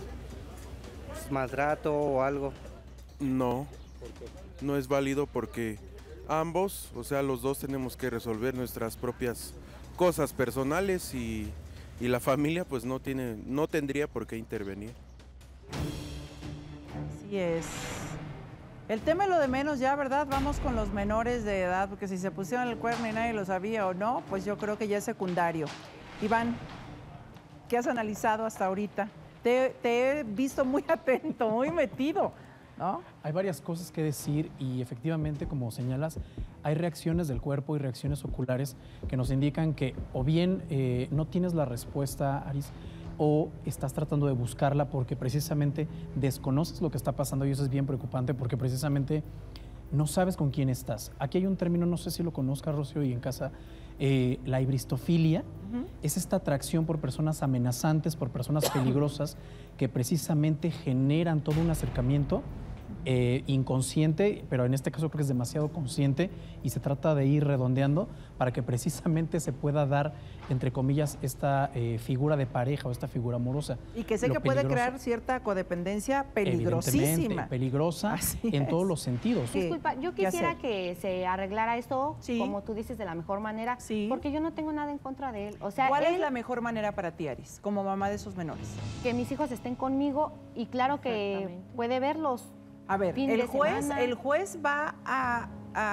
maltrato o algo. No, no es válido porque ambos, o sea, los dos tenemos que resolver nuestras propias cosas personales y la familia pues no tendría por qué intervenir. Así es. El tema es lo de menos ya, ¿verdad? Vamos con los menores de edad, porque si se pusieron el cuerno y nadie lo sabía o no, pues yo creo que ya es secundario. Iván, ¿qué has analizado hasta ahorita? Te he visto muy atento, muy metido, ¿no? Hay varias cosas que decir y efectivamente, como señalas, hay reacciones del cuerpo y reacciones oculares que nos indican que o bien no tienes la respuesta, Aris, o estás tratando de buscarla porque precisamente desconoces lo que está pasando y eso es bien preocupante porque precisamente no sabes con quién estás. Aquí hay un término, no sé si lo conozcas, Rocío, y en casa, la hibristofilia. Es esta atracción por personas amenazantes, por personas peligrosas que precisamente generan todo un acercamiento inconsciente, pero en este caso creo que es demasiado consciente y se trata de ir redondeando para que precisamente se pueda dar, entre comillas, esta figura de pareja o esta figura amorosa. Y que sé que puede crear cierta codependencia peligrosísima. Peligrosa en todos los sentidos. Disculpa, yo quisiera que se arreglara esto, como tú dices, de la mejor manera, porque yo no tengo nada en contra de él. O sea, ¿cuál es la mejor manera para ti, Aris, como mamá de esos menores? Que mis hijos estén conmigo y claro que puede verlos. A ver, el juez va a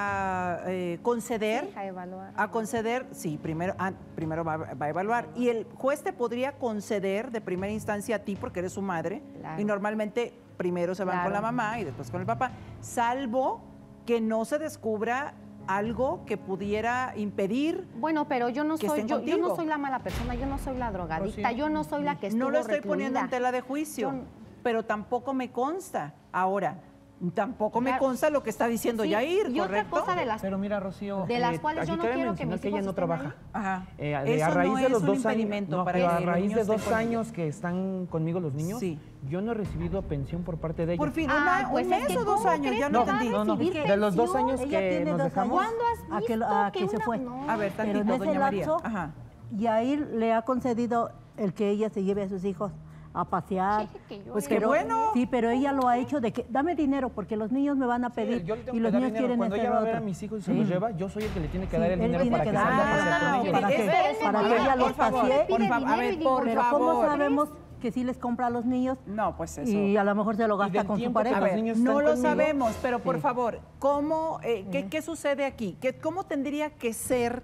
conceder, sí, primero va a evaluar. Y el juez te podría conceder de primera instancia a ti porque eres su madre. Claro. Y normalmente primero se van con la mamá y después con el papá, salvo que no se descubra algo que pudiera impedir. Bueno, pero yo no soy la mala persona, yo no soy la drogadicta, Rocío, yo no soy la que estuvo no lo estoy recluida. poniendo en tela de juicio, pero tampoco me consta. Ahora, tampoco me consta lo que está diciendo Yair, y ¿correcto? Otra cosa de las, pero mira, Rocío, de las cuales yo no quiero que mis hijos ella no trabaja. Ajá. A raíz de los 2 años, a raíz de 2 años que están conmigo los niños, yo no he recibido pensión por parte de ella. Por fin, un mes o 2 años, ya no entendí. No, de los 2 años que nos dejamos. ¿Cuándo has visto que se fue? A ver, tantito, doña María. Yair le ha concedido el que ella se lleve a sus hijos a pasear. Pues qué bueno. Sí, pero ella lo ha hecho de que dame dinero porque los niños me van a pedir y los niños quieren cuando ella va a ver a mis hijos y se los lleva, yo soy el que le tiene que dar el dinero para que salga a pasear con ellos. Para que ella los pasee. A ver, pero ¿cómo sabemos que sí les compra a los niños? No, pues eso. Y a lo mejor se lo gasta con su pareja. A ver, no lo sabemos, pero por favor, ¿cómo, qué sucede aquí? ¿Cómo tendría que ser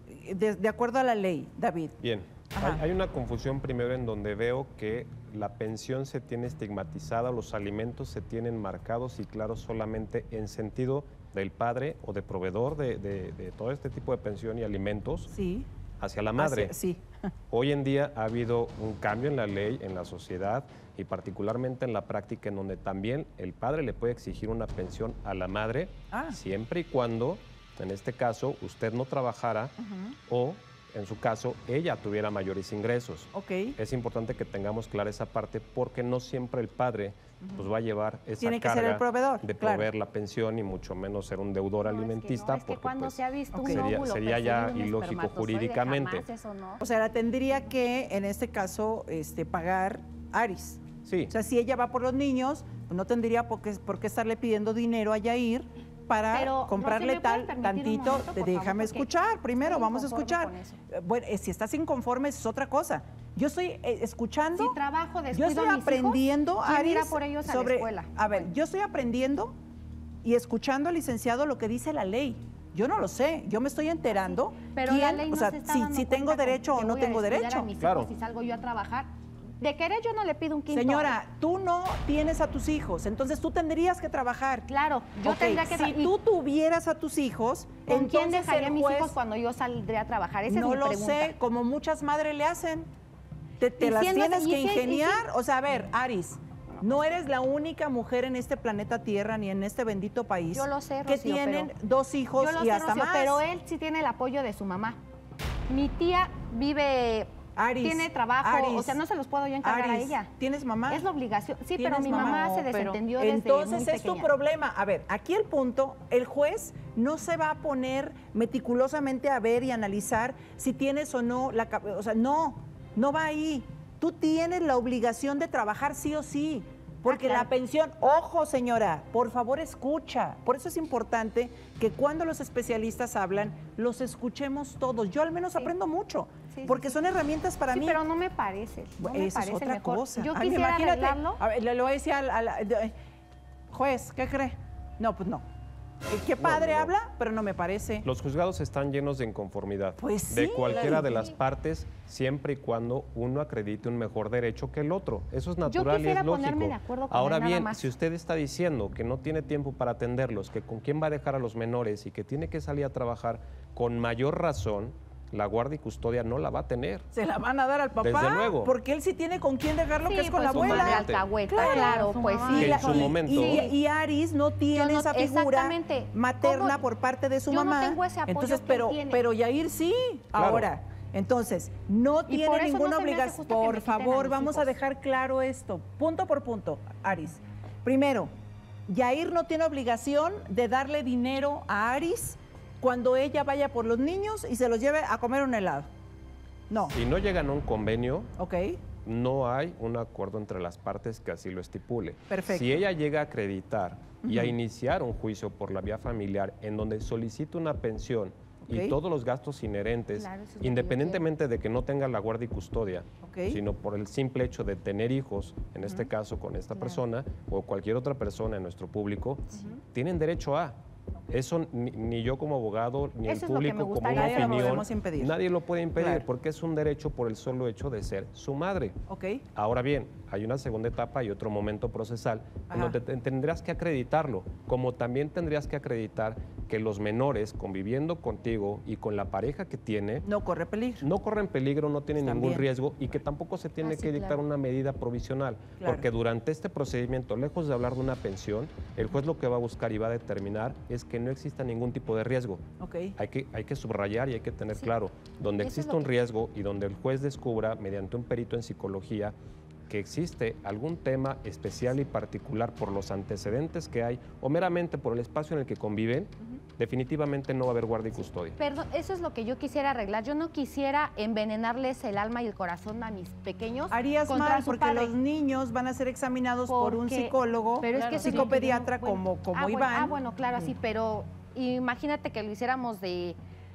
de acuerdo a la ley, David? Bien. Hay una confusión primero en donde veo que la pensión se tiene estigmatizada, los alimentos se tienen marcados y claros solamente en sentido del padre o de proveedor de todo este tipo de pensión y alimentos hacia la madre. Hoy en día ha habido un cambio en la ley, en la sociedad y particularmente en la práctica en donde también el padre le puede exigir una pensión a la madre siempre y cuando, en este caso, usted no trabajara o en su caso, ella tuviera mayores ingresos. Es importante que tengamos clara esa parte porque no siempre el padre pues, va a llevar esa Tiene que carga ser el proveedor, de proveer la pensión y mucho menos ser un deudor alimentista. Es que cuando pues, se ha visto un sería ya ilógico jurídicamente. O sea, la tendría que, en este caso, pagar Aris. Sí. O sea, si ella va por los niños, pues no tendría por qué estarle pidiendo dinero a Yair para comprarle tantito, déjame escuchar primero, vamos a escuchar. Bueno, si estás inconforme es otra cosa. Yo estoy escuchando, si trabajo, yo estoy aprendiendo, Aris, por ellos a la escuela. A ver, yo estoy aprendiendo y escuchando al licenciado lo que dice la ley. Yo no lo sé, yo me estoy enterando. Pero la ley no se está dando si tengo derecho o no tengo derecho. Claro. Si salgo yo a trabajar. De querer yo no le pido un quinto. Señora, tú no tienes a tus hijos, entonces tú tendrías que trabajar. Claro, yo tendría que Si tú tuvieras a tus hijos, ¿con quién dejaría a mis juez, hijos cuando yo saldría a trabajar? Esa no es mi pregunta. No lo sé, como muchas madres le hacen. Te las tienes que ingeniar. O sea, a ver, Aris, no eres la única mujer en este planeta Tierra ni en este bendito país yo lo sé, Rocío, que tienen 2 hijos yo lo y sé, hasta Rocío, más. Pero él sí tiene el apoyo de su mamá. Mi tía vive... Aris, tiene trabajo, o sea, no se los puedo yo encargar a ella. ¿Tienes mamá? Es la obligación. Sí, pero mi mamá se desentendió desde entonces muy es tu pequeña. problema. A ver, aquí el punto, el juez no se va a poner meticulosamente a ver y analizar si tienes o no o sea, no va ahí. Tú tienes la obligación de trabajar sí o sí. Porque la pensión, ojo señora, por favor escucha. Por eso es importante que cuando los especialistas hablan, los escuchemos todos. Yo al menos aprendo mucho, porque son herramientas para mí. Pero no me parece. No me Esa parece es otra mejor. cosa. Yo quisiera arreglarlo. A ver, le voy a decir juez, ¿qué cree? No, pues no. Qué padre habla, pero no me parece. Los juzgados están llenos de inconformidad Pues de sí, cualquiera de las partes, siempre y cuando uno acredite un mejor derecho que el otro. Eso es Yo natural y quisiera es lógico. ponerme de acuerdo con Ahora él, nada bien, más. si usted está diciendo que no tiene tiempo para atenderlos, que con quién va a dejar a los menores y que tiene que salir a trabajar, con mayor razón, la guardia y custodia no la va a tener. Se la van a dar al papá. Desde luego. Porque él sí tiene con quién dejarlo, Sí, que es con pues, la su abuela. madre alcahueta, claro, pues sí. Que en su momento- Y Aris no tiene esa figura exactamente. materna ¿Cómo? por parte de su Yo no mamá. tengo ese apoyo Entonces, que él tiene. pero Yair sí, Claro. ahora. Entonces, no Y tiene por eso ninguna no se me hace obligación. justo que me Por quiten a favor, mis vamos a hijos. dejar claro esto, punto por punto, Aris. Primero, Yair no tiene obligación de darle dinero a Aris cuando ella vaya por los niños y se los lleve a comer un helado. No. Si no llegan a un convenio, Ok. no hay un acuerdo entre las partes que así lo estipule. Perfecto. Si ella llega a acreditar y a Ujú. iniciar un juicio por la vía familiar en donde solicita una pensión Ok. y todos los gastos inherentes, Claro, eso es lo que yo independientemente de que no tenga la guardia y custodia, Ok. sino por el simple hecho de tener hijos, en este caso con esta persona o cualquier otra persona en nuestro público, tienen derecho a. Eso ni yo como abogado, ni Eso el es lo que público me como gustaría una Nadie lo opinión, podemos impedir. nadie lo puede impedir Claro. porque es un derecho por el solo hecho de ser su madre. Ok. Ahora bien, hay una segunda etapa y otro momento procesal en Ajá. donde tendrás que acreditarlo, como también tendrías que acreditar que los menores conviviendo contigo y con la pareja que tiene No corre peligro. no corren peligro, no tienen Están ningún bien. riesgo y que tampoco se tiene sí, que dictar claro. una medida provisional, Claro. porque durante este procedimiento, lejos de hablar de una pensión, el juez lo que va a buscar y va a determinar es que no exista ningún tipo de riesgo. Ok. Hay que subrayar y hay que tener Sí. claro, donde Eso es existe lo un que- riesgo y donde el juez descubra, mediante un perito en psicología, que existe algún tema especial y particular por los antecedentes que hay o meramente por el espacio en el que conviven, definitivamente no va a haber guardia y custodia. Perdón, eso es lo que yo quisiera arreglar. Yo no quisiera envenenarles el alma y el corazón a mis pequeños. Harías contra mal su porque padre. los niños van a ser examinados por un Porque- psicólogo, pero es que eso es lo que psicopediatra yo no- bueno, como bueno, Iván. bueno, claro, sí, pero imagínate que lo hiciéramos de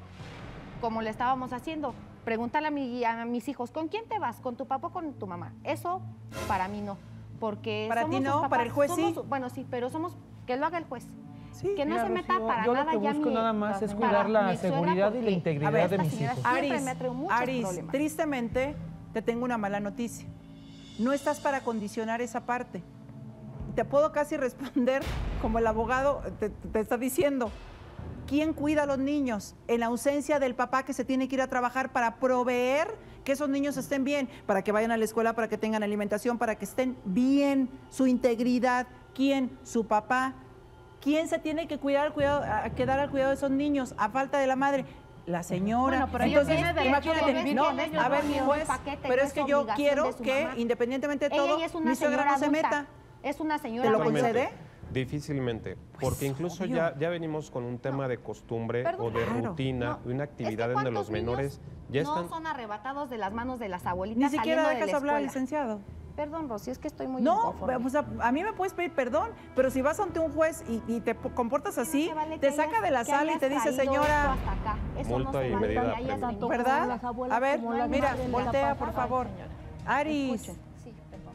como le estábamos haciendo. Pregúntale a mis hijos, ¿con quién te vas? ¿Con tu papá o con tu mamá? Eso para mí no, porque Para somos ti sus no, papás, para el juez sí. Bueno, sí, pero somos que lo haga el juez. Sí. Que no Mira, se meta Rocío, para yo nada lo que ya busco mi- nada más es para cuidar la mi suegra, seguridad y la porque, integridad a ver, de esta mis señora hijos. siempre me trae muchos Aris, problemas. tristemente te tengo una mala noticia. No estás para condicionar esa parte. Te puedo casi responder como el abogado te está diciendo. ¿Quién cuida a los niños en la ausencia del papá que se tiene que ir a trabajar para proveer que esos niños estén bien, para que vayan a la escuela, para que tengan alimentación, para que estén bien, su integridad? ¿Quién? Su papá. ¿Quién se tiene que quedar al cuidado de esos niños a falta de la madre? La señora. Bueno, pero ella Entonces, tiene derecho imagínate, de vivir no, con ellos, a ver, no tiene juez, un paquete, pero no es es que yo obligación quiero de su que, mamá. independientemente de todo, Ella ya es una mi suegra señora no se adulta. meta. Es una señora ¿Te lo adulta. concede? Difícilmente, porque incluso obvio. ya venimos con un tema de costumbre Perdón. o de Claro. rutina, No, de una es que actividad donde los ¿cuántos niños menores ya no están... son arrebatados de las manos de las abuelitas Ni siquiera saliendo de dejas la hablar al escuela? licenciado. Perdón, Rosy, es que estoy muy No, inconforme. pues a mí me puedes pedir perdón, pero si vas ante un juez y te comportas así, No se vale te que saca hayas- de la que sala y hayas te dice, traído señora, esto hasta acá. Eso Multa no se y vale, medida que de hayas premio. venido. ¿verdad? A ver, mira, voltea, por favor. Aris, Escuchen. Sí, perdón.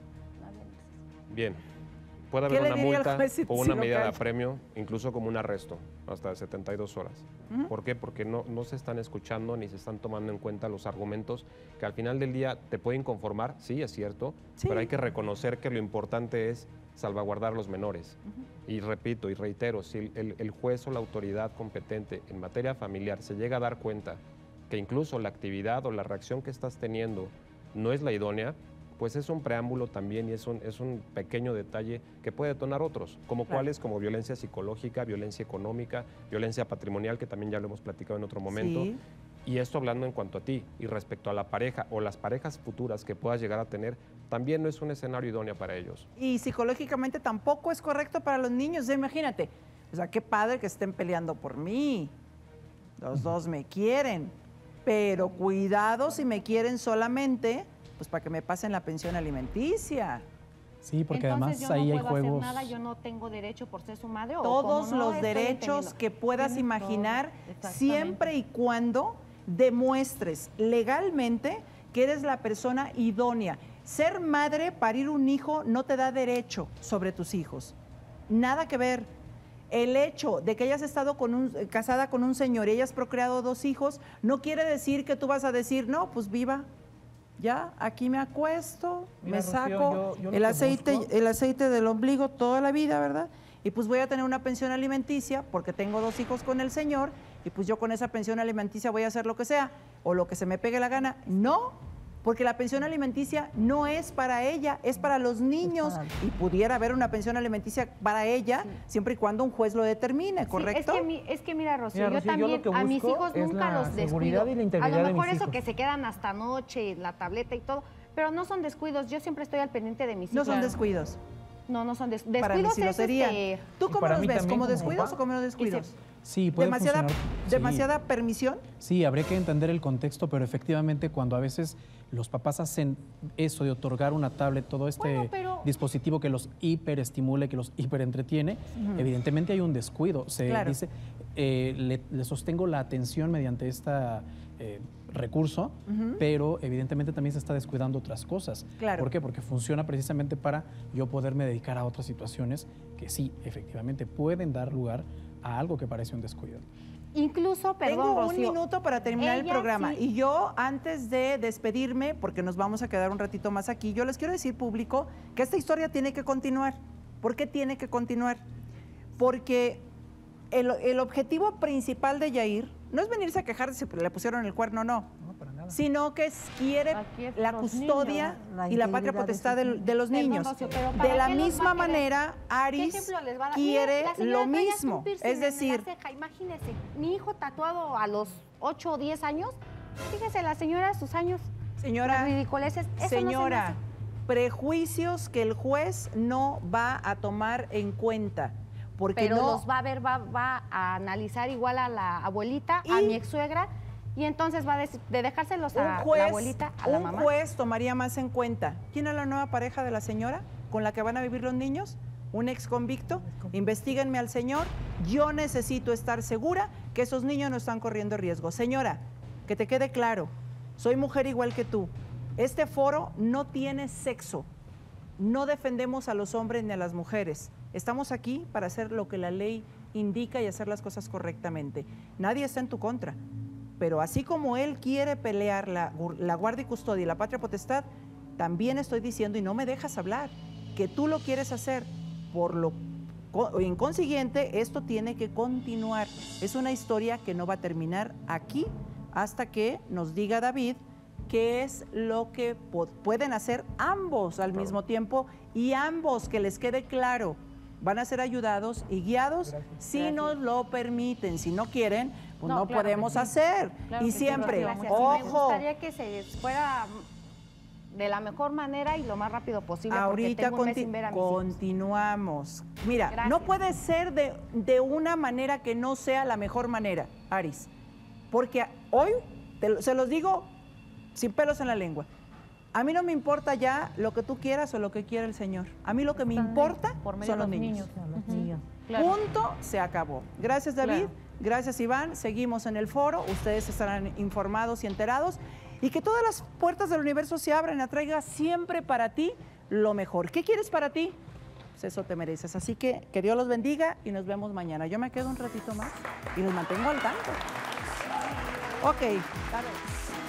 Bien, puede ¿Qué haber le una diría al multa juez si- o si una lo medida de calla? apremio, incluso como un arresto, hasta de 72 horas. Ujú. ¿Por qué? Porque no se están escuchando ni se están tomando en cuenta los argumentos que al final del día te pueden conformar, sí, es cierto, Sí. pero hay que reconocer que lo importante es salvaguardar a los menores. Y repito y reitero, si el juez o la autoridad competente en materia familiar se llega a dar cuenta que incluso la actividad o la reacción que estás teniendo no es la idónea, pues es un preámbulo también y es un pequeño detalle que puede detonar otros, como Claro. cuáles, como violencia psicológica, violencia económica, violencia patrimonial, que también ya lo hemos platicado en otro momento. Sí. Y esto hablando en cuanto a ti y respecto a la pareja o las parejas futuras que puedas llegar a tener, también no es un escenario idóneo para ellos. y psicológicamente tampoco es correcto para los niños. Imagínate, o sea, qué padre que estén peleando por mí. Los dos me quieren, pero cuidado si me quieren solamente, pues para que me pasen la pensión alimenticia. Sí, porque Entonces, además yo ahí no hay puedo juegos. hacer nada, yo no tengo derecho por ser su madre. o Todos como no los estoy derechos entendiendo. que puedas Tienes imaginar, todo, exactamente. siempre y cuando demuestres legalmente que eres la persona idónea. Ser madre, parir un hijo, no te da derecho sobre tus hijos. Nada que ver. el hecho de que hayas estado casada con un señor y hayas procreado 2 hijos, no quiere decir que tú vas a decir, no, pues viva, ya, aquí me acuesto, Mira, me Rocío, saco yo lo el que aceite del ombligo toda la vida, ¿verdad? Y pues voy a tener una pensión alimenticia porque tengo 2 hijos con el señor y pues yo con esa pensión alimenticia voy a hacer lo que sea o lo que se me pegue la gana. No, porque la pensión alimenticia no es para ella, es para los niños y pudiera haber una pensión alimenticia para ella siempre y cuando un juez lo determine, ¿correcto? Es que mira, Rocío, Mira, Rocío, yo también a mis hijos es nunca la los descuido. seguridad y la integridad a lo de mejor mis eso hijos. que se quedan hasta noche, la tableta y todo, pero no son descuidos, yo siempre estoy al pendiente de mis hijos. No son descuidos. No, no son descuidos. Para mí sí lo es serían. ¿Tú cómo para los mí ves? también, ¿Como como descuidos papá. o como no descuidos? Sí, puede funcionar. ¿Demasiada permisión? Sí, habría que entender el contexto, pero efectivamente cuando a veces los papás hacen eso de otorgar una tablet, todo este dispositivo que los hiperestimule, que los hiperentretiene, evidentemente hay un descuido. Se dice, le sostengo la atención mediante esta recurso, pero evidentemente también se está descuidando otras cosas. Claro. ¿Por qué? Porque funciona precisamente para yo poderme dedicar a otras situaciones que sí, efectivamente pueden dar lugar a algo que parece un descuido. Incluso, perdón, Tengo Rocío, un minuto para terminar el ella programa sí. y yo antes de despedirme, porque nos vamos a quedar un ratito más aquí, yo les quiero decir, público, que esta historia tiene que continuar. ¿Por qué tiene que continuar? Porque el objetivo principal de Yair no es venirse a quejar de si le pusieron el cuerno o no, sino que quiere la custodia y la patria potestad de los niños. Rocío, pero De ¿para la qué los va misma a querer? manera, ¿Qué Aris ejemplo les va a dar? quiere Mira, la señora lo trae mismo. un piercing Es en la decir, ceja, imagínese, mi hijo tatuado a los 8 o 10 años, fíjese la señora a sus años, señora, las ridiculeces, eso señora, no se me hace. prejuicios que el juez no va a tomar en cuenta. Porque Pero no, los va a ver, va a analizar igual a la abuelita, a mi ex-suegra, y entonces va a decir, de dejárselos a la abuelita, a la mamá. Un juez tomaría más en cuenta. ¿Quién es la nueva pareja de la señora con la que van a vivir los niños? ¿Un ex convicto? Investíguenme al señor. Yo necesito estar segura que esos niños no están corriendo riesgo. Señora, que te quede claro, soy mujer igual que tú. Este foro no tiene sexo. No defendemos a los hombres ni a las mujeres. Estamos aquí para hacer lo que la ley indica y hacer las cosas correctamente. Nadie está en tu contra. Pero así como él quiere pelear la guardia y custodia y la patria potestad, también estoy diciendo, y no me dejas hablar, que tú lo quieres hacer. En consiguiente, esto tiene que continuar. Es una historia que no va a terminar aquí hasta que nos diga David qué es lo que pueden hacer ambos al mismo tiempo y ambos, que les quede claro, van a ser ayudados y guiados si nos lo permiten. Si no quieren, pues no claro podemos que sí. hacer. Claro Y que sí, siempre, Rocío. Me ojo, gustaría que se fuera de la mejor manera y lo más rápido posible. ahorita porque tengo un mes sin ver a mis hijos. continuamos. Mira, Gracias. no puede ser de una manera que no sea la mejor manera, Aris. Porque hoy, se los digo sin pelos en la lengua, a mí no me importa ya lo que tú quieras o lo que quiera el Señor. A mí lo que me importa son los niños. Claro. Punto, se acabó. Gracias, David. Claro. Gracias, Iván. Seguimos en el foro. Ustedes estarán informados y enterados. Y que todas las puertas del universo se abran y atraiga siempre para ti lo mejor. ¿Qué quieres para ti? Pues eso te mereces. Así que Dios los bendiga y nos vemos mañana. Yo me quedo un ratito más y los mantengo al tanto. Ok.